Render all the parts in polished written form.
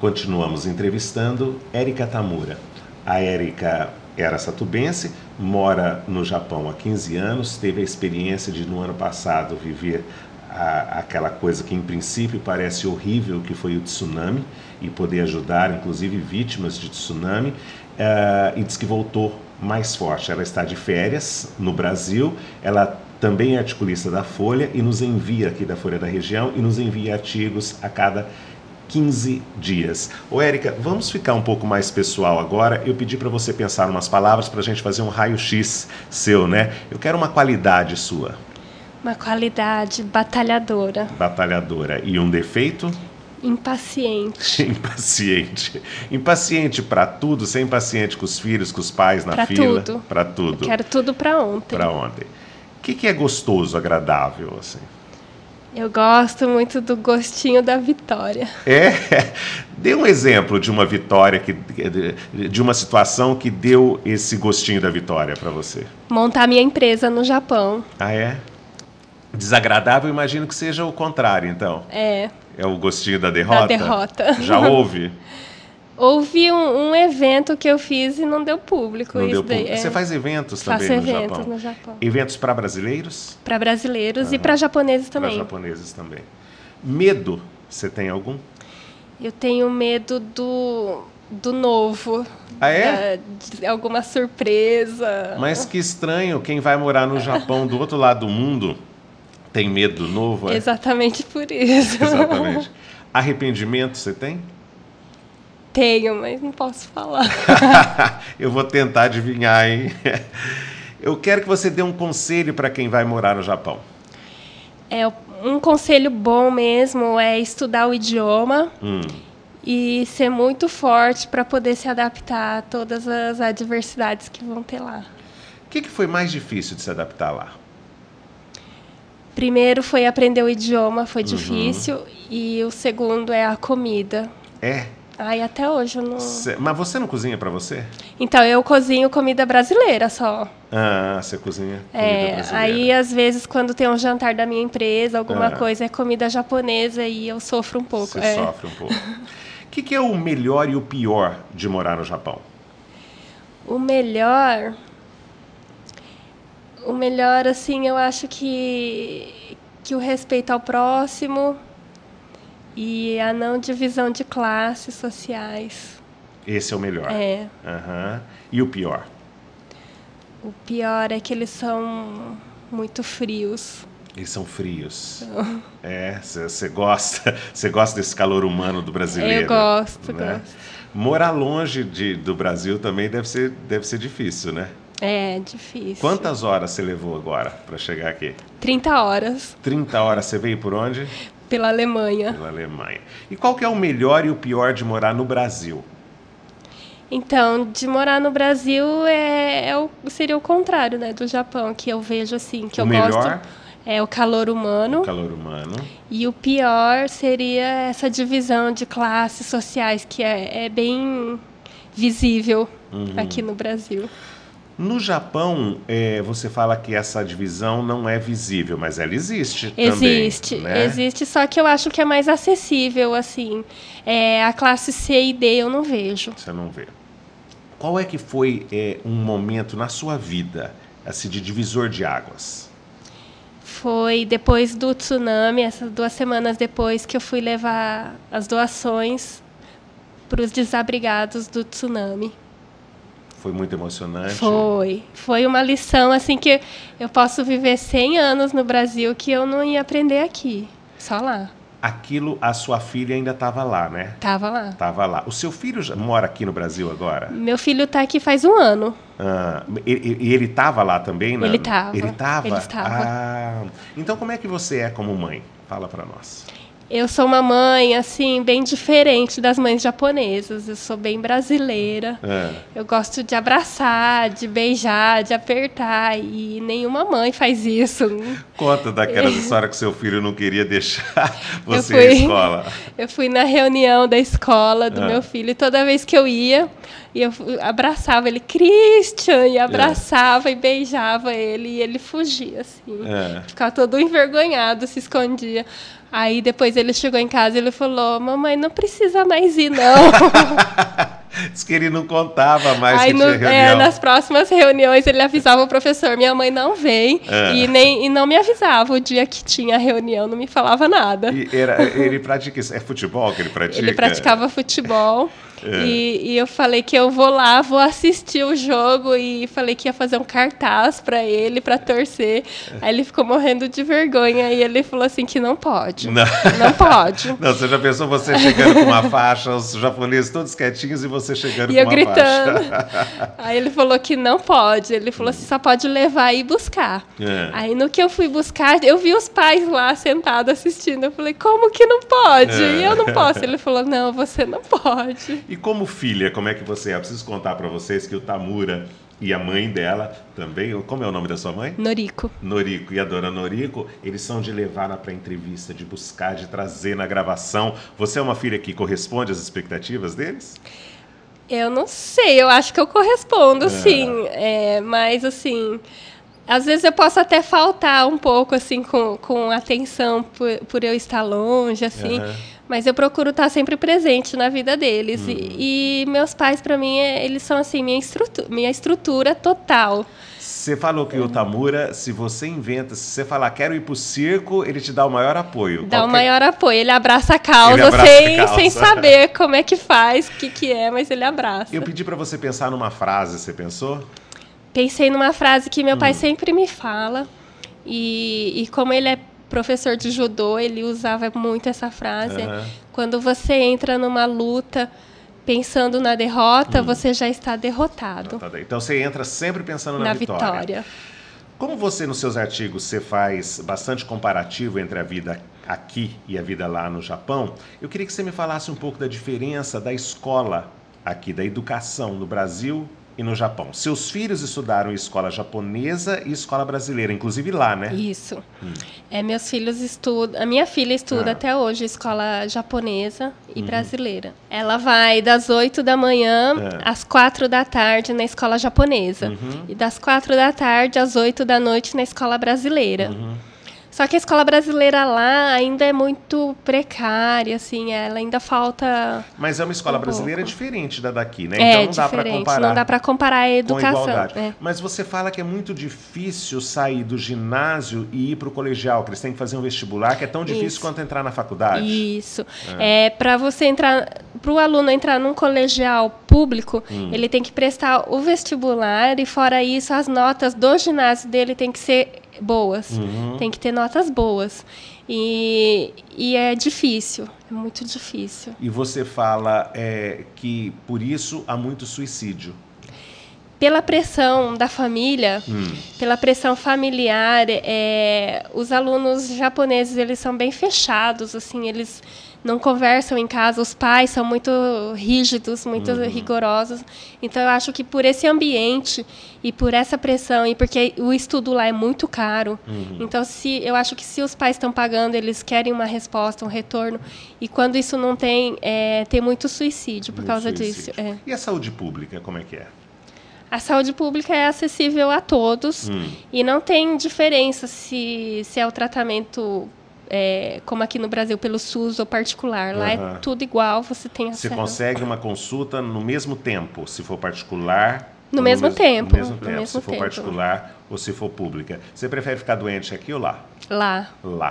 Continuamos entrevistando Érica Tamura. A Érica é aracatubense, mora no Japão há 15 anos, teve a experiência de, no ano passado, viver aquela coisa que, em princípio, parece horrível, que foi o tsunami, e poder ajudar, inclusive, vítimas de tsunami, e diz que voltou mais forte. Ela está de férias no Brasil, ela também é articulista da Folha e nos envia aqui da Folha da Região e nos envia artigos a cada 15 dias. Ô Érica, vamos ficar um pouco mais pessoal agora. Eu pedi para você pensar umas palavras para a gente fazer um raio-x seu, né? Eu quero uma qualidade sua. Uma qualidade batalhadora. Batalhadora. E um defeito? Impaciente. Impaciente. Impaciente para tudo, ser impaciente com os filhos, com os pais na fila. Para tudo. Eu quero tudo para ontem. Para ontem. O que é gostoso, agradável, assim? Eu gosto muito do gostinho da vitória. Dê um exemplo de uma vitória, de uma situação que deu esse gostinho da vitória para você. Montar minha empresa no Japão. Ah, é? Desagradável, imagino que seja o contrário, então. É. É o gostinho da derrota? Da derrota. Já houve? Houve um evento que eu fiz e não deu público. Não isso deu público. Você faz eventos também no Japão? Faço eventos no Japão. Eventos para brasileiros? Para brasileiros e para japoneses também. Para japoneses também. Medo, você tem algum? Eu tenho medo do novo. Ah, é? De alguma surpresa. Mas que estranho, quem vai morar no Japão do outro lado do mundo tem medo do novo, é? Exatamente por isso. Exatamente. Arrependimento você tem? Tenho, mas não posso falar. Eu vou tentar adivinhar, hein? Eu quero que você dê um conselho para quem vai morar no Japão. Um conselho bom mesmo é estudar o idioma e ser muito forte para poder se adaptar a todas as adversidades que vão ter lá. O que foi mais difícil de se adaptar lá? Primeiro foi aprender o idioma, foi difícil, e o segundo é a comida. É? Ai, até hoje eu não... Mas você não cozinha para você? Então, eu cozinho comida brasileira só. Ah, você cozinha comida brasileira. Aí, às vezes, quando tem um jantar da minha empresa, alguma coisa, é comida japonesa e eu sofro um pouco. Você sofre um pouco. O que é o melhor e o pior de morar no Japão? O melhor, assim, eu acho que o respeito ao próximo e a não divisão de classes sociais. Esse é o melhor? É. E o pior? O pior é que eles são muito frios. Eles são frios. Você gosta desse calor humano do brasileiro? Eu gosto, né? gosto. Morar longe do Brasil também deve ser difícil, né? É, difícil. Quantas horas você levou agora para chegar aqui? 30 horas. 30 horas. Você veio por onde? Pela Alemanha. Pela Alemanha. E qual que é o melhor e o pior de morar no Brasil? Então, de morar no Brasil seria o contrário, né, do Japão, que eu vejo assim, que eu gosto. É o calor humano. O calor humano. E o pior seria essa divisão de classes sociais, que é bem visível aqui no Brasil. No Japão, você fala que essa divisão não é visível, mas ela existe também. Existe, né? Existe, só que eu acho que é mais acessível, assim. A classe C e D eu não vejo. Você não vê. Qual é que foi um momento na sua vida, assim, de divisor de águas? Foi depois do tsunami, essas 2 semanas depois, que eu fui levar as doações para os desabrigados do tsunami. Foi muito emocionante? Foi uma lição assim que eu posso viver 100 anos no Brasil que eu não ia aprender aqui, só lá. Aquilo, a sua filha ainda estava lá, né? Estava lá. Estava lá. O seu filho já mora aqui no Brasil agora? Meu filho está aqui faz 1 ano. E ele estava lá também? Ele estava. Ele estava? Ele estava. Então como é que você é como mãe? Fala para nós. Eu sou uma mãe, assim, bem diferente das mães japonesas. Eu sou bem brasileira. Eu gosto de abraçar, de beijar, de apertar. E nenhuma mãe faz isso. Conta daquela história que seu filho não queria deixar você ir à escola. Eu fui na reunião da escola do meu filho. E toda vez que eu ia, eu abraçava ele, Christian, e abraçava e beijava ele. E ele fugia, assim. Ficava todo envergonhado, se escondia. Aí depois ele chegou em casa e ele falou, mamãe, não precisa mais ir, não. Diz que ele não contava mais aí que tinha reunião. Nas próximas reuniões ele avisava o professor, minha mãe não vem, e não me avisava o dia que tinha reunião, não me falava nada. E ele pratica isso? É futebol que ele pratica? Ele praticava futebol. E eu falei que eu vou lá, vou assistir o jogo e falei que ia fazer um cartaz para ele, para torcer. Aí ele ficou morrendo de vergonha e ele falou assim que não pode. Não pode. Não, você já pensou você chegando com uma faixa, os japoneses todos quietinhos e você chegando com uma gritando. Faixa. Aí ele falou que não pode. Ele falou assim, só pode levar e buscar. Aí no que eu fui buscar, eu vi os pais lá sentados assistindo. Eu falei, como que não pode? E eu não posso. Ele falou, não, você não pode. E como filha, como é que você é? Eu preciso contar para vocês que o Tamura e a mãe dela também, como é o nome da sua mãe? Noriko. Noriko e a dona Noriko, eles são de levar para a entrevista, de buscar, de trazer na gravação. Você é uma filha que corresponde às expectativas deles? Eu não sei, eu acho que eu correspondo, sim. Mas, assim, às vezes eu posso até faltar um pouco, assim, com atenção por eu estar longe, assim. Mas eu procuro estar sempre presente na vida deles. E meus pais, para mim, eles são, assim, minha estrutura total. Você falou que o Tamura, se você falar, quero ir pro circo, ele te dá o maior apoio. Dá o maior apoio. Ele abraça a causa, sem saber como é que faz, o que é, mas ele abraça. Eu pedi para você pensar numa frase, você pensou? Pensei numa frase que meu pai sempre me fala. E como ele é professor de judô, ele usava muito essa frase. Quando você entra numa luta pensando na derrota, você já está derrotado. Então você entra sempre pensando na vitória. Como você, nos seus artigos, você faz bastante comparativo entre a vida aqui e a vida lá no Japão, eu queria que você me falasse um pouco da diferença da escola aqui, da educação no Brasil e no Japão. Seus filhos estudaram em escola japonesa e escola brasileira, inclusive lá, né? Isso. Meus filhos estudam... A minha filha estuda até hoje escola japonesa e brasileira. Ela vai das 8 da manhã às 4 da tarde na escola japonesa. E das 4 da tarde às 8 da noite na escola brasileira. Só que a escola brasileira lá ainda é muito precária, assim, ela ainda falta... Mas é uma escola brasileira diferente da daqui, né? Então não dá para comparar. Não dá para comparar a educação. Mas você fala que é muito difícil sair do ginásio e ir para o colegial, que eles têm que fazer um vestibular, que é tão difícil quanto entrar na faculdade. Isso. Para você entrar, para o aluno entrar num colegial público, ele tem que prestar o vestibular e, fora isso, as notas do ginásio dele tem que ser boas, tem que ter notas boas e é difícil, é muito difícil. E você fala que por isso há muito suicídio. Pela pressão da família, pela pressão familiar, os alunos japoneses, eles são bem fechados, assim, eles não conversam em casa, os pais são muito rígidos, muito rigorosos. Então, eu acho que por esse ambiente e por essa pressão, e porque o estudo lá é muito caro, então eu acho que se os pais estão pagando, eles querem uma resposta, um retorno, e quando isso não tem, tem muito suicídio por causa disso. E a saúde pública, como é que é? A saúde pública é acessível a todos e não tem diferença se é o tratamento... como aqui no Brasil, pelo SUS ou particular. Lá é tudo igual, você tem acesso. Você consegue uma consulta no mesmo tempo, se for particular... No mesmo tempo. Se for particular ou se for pública. Você prefere ficar doente aqui ou lá? Lá.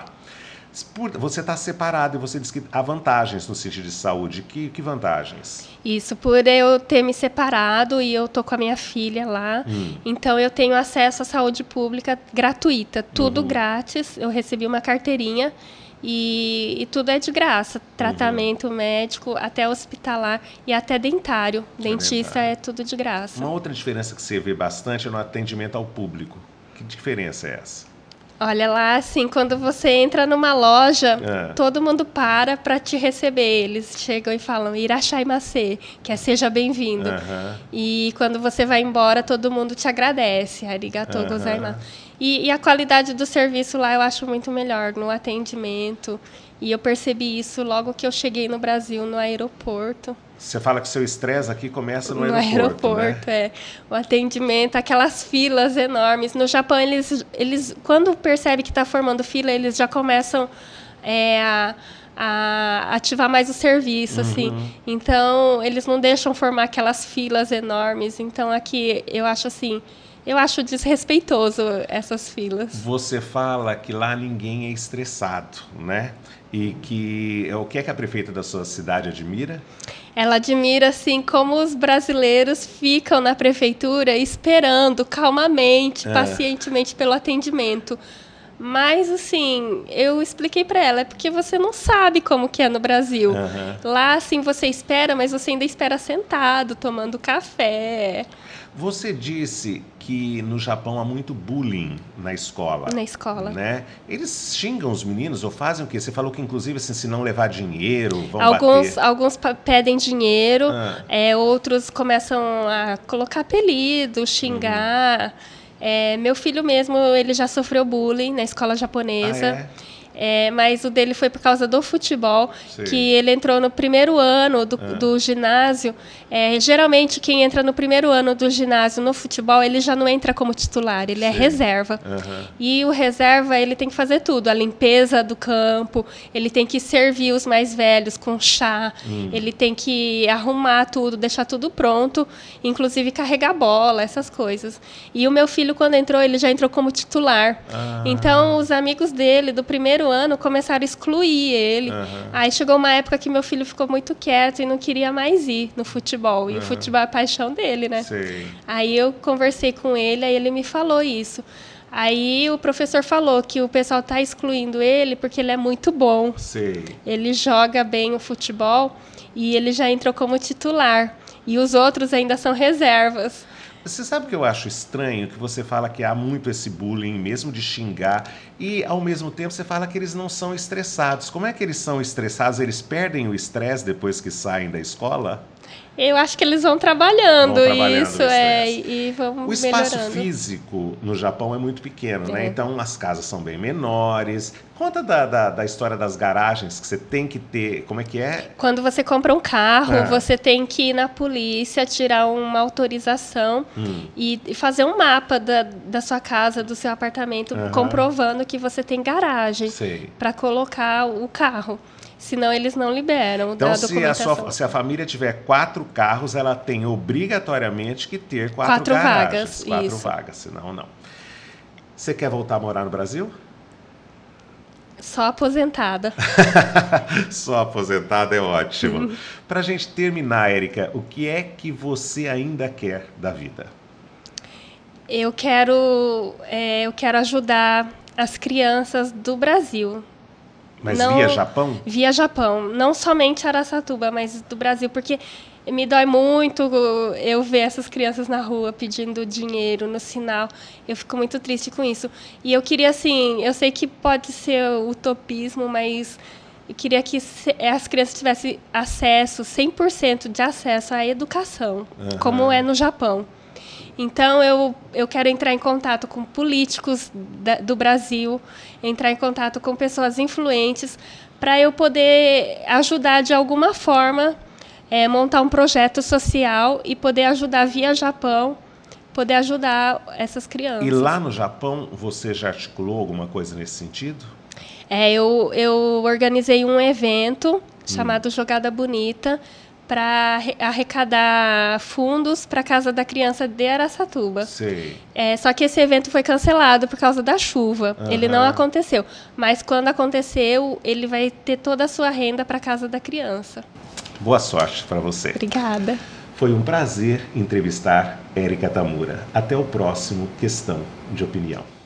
Você está separado e você diz que há vantagens no sentido de saúde. Que vantagens? Isso, por eu ter me separado e eu tô com a minha filha lá, então eu tenho acesso à saúde pública gratuita, tudo grátis. Eu recebi uma carteirinha e tudo é de graça, tratamento médico, até hospitalar e até dentário. Dentista é tudo de graça. Uma outra diferença que você vê bastante é no atendimento ao público. Que diferença é essa? Olha lá, assim, quando você entra numa loja, todo mundo para te receber. Eles chegam e falam, irashaimase, que é seja bem-vindo. E quando você vai embora, todo mundo te agradece. Arigatou gozaimasu. E a qualidade do serviço lá eu acho muito melhor, no atendimento. E eu percebi isso logo que eu cheguei no Brasil, no aeroporto. Você fala que o seu estresse aqui começa no aeroporto, né? O atendimento, aquelas filas enormes. No Japão, eles quando percebem que está formando fila, eles já começam a ativar mais o serviço, assim. Então, eles não deixam formar aquelas filas enormes. Então, aqui, eu acho desrespeitoso essas filas. Você fala que lá ninguém é estressado, né? E que o que é que a prefeita da sua cidade admira? Ela admira, assim, como os brasileiros ficam na prefeitura esperando calmamente, pacientemente pelo atendimento. Mas, assim, eu expliquei para ela, é porque você não sabe como que é no Brasil. Lá, assim, você espera, mas você ainda espera sentado, tomando café. Você disse que no Japão há muito bullying na escola. Na escola. Né? Eles xingam os meninos ou fazem o quê? Você falou que, inclusive, assim, se não levar dinheiro, vão bater. Alguns pedem dinheiro, outros começam a colocar apelido, xingar. Meu filho mesmo, ele já sofreu bullying na escola japonesa. Mas o dele foi por causa do futebol, que ele entrou no primeiro ano do ginásio. Geralmente, quem entra no primeiro ano do ginásio no futebol, ele já não entra como titular, ele é reserva. E o reserva, ele tem que fazer tudo, a limpeza do campo, ele tem que servir os mais velhos com chá, ele tem que arrumar tudo, deixar tudo pronto, inclusive carregar bola, essas coisas. E o meu filho, quando entrou, ele já entrou como titular. Então, os amigos dele, do primeiro ano, começaram a excluir ele. Aí chegou uma época que meu filho ficou muito quieto e não queria mais ir no futebol. E o futebol é a paixão dele, né? Aí eu conversei com ele, aí ele me falou isso. Aí o professor falou que o pessoal está excluindo ele porque ele é muito bom. Ele joga bem o futebol e ele já entrou como titular. E os outros ainda são reservas. Você sabe o que eu acho estranho? Que você fala que há muito esse bullying, mesmo de xingar, e ao mesmo tempo você fala que eles não são estressados. Como é que eles são estressados? Eles perdem o estresse depois que saem da escola? Eu acho que eles vão trabalhando isso, e vão melhorando. O espaço físico no Japão é muito pequeno, né? Então as casas são bem menores. Conta da história das garagens que você tem que ter, como é que é? Quando você compra um carro, você tem que ir na polícia, tirar uma autorização e fazer um mapa da sua casa, do seu apartamento, comprovando que você tem garagem para colocar o carro. Senão eles não liberam então, da documentação. Se a família tiver 4 carros, ela tem obrigatoriamente que ter 4 garagens. 4 vagas, senão não. Você quer voltar a morar no Brasil? Só aposentada. Só aposentada é ótimo. Para a gente terminar, Érica, o que é que você ainda quer da vida? Eu quero ajudar as crianças do Brasil. Mas via Japão? Via Japão. Não somente Araçatuba, mas do Brasil. Porque me dói muito eu ver essas crianças na rua pedindo dinheiro no sinal. Eu fico muito triste com isso. E eu queria, assim, eu sei que pode ser utopismo, mas eu queria que as crianças tivessem acesso, 100% de acesso à educação, como é no Japão. Então, eu quero entrar em contato com políticos do Brasil, entrar em contato com pessoas influentes, para eu poder ajudar de alguma forma, montar um projeto social e poder ajudar via Japão, poder ajudar essas crianças. E lá no Japão, você já articulou alguma coisa nesse sentido? Eu organizei um evento chamado Jogada Bonita, para arrecadar fundos para a Casa da Criança de Araçatuba. Só que esse evento foi cancelado por causa da chuva. Ele não aconteceu. Mas quando aconteceu, ele vai ter toda a sua renda para a Casa da Criança. Boa sorte para você. Obrigada. Foi um prazer entrevistar Érica Tamura. Até o próximo Questão de Opinião.